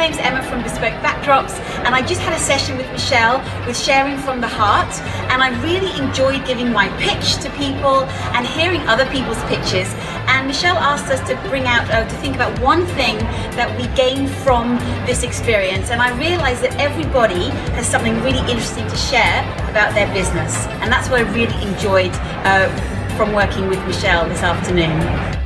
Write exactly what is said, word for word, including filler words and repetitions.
name's Emma from Bespoke Backdrops, and I just had a session with Michelle with Sharing from the Heart, and I really enjoyed giving my pitch to people and hearing other people's pitches. And Michelle asked us to bring out, uh, to think about one thing that we gained from this experience, and I realized that everybody has something really interesting to share about their business, and that's what I really enjoyed uh, from working with Michelle this afternoon.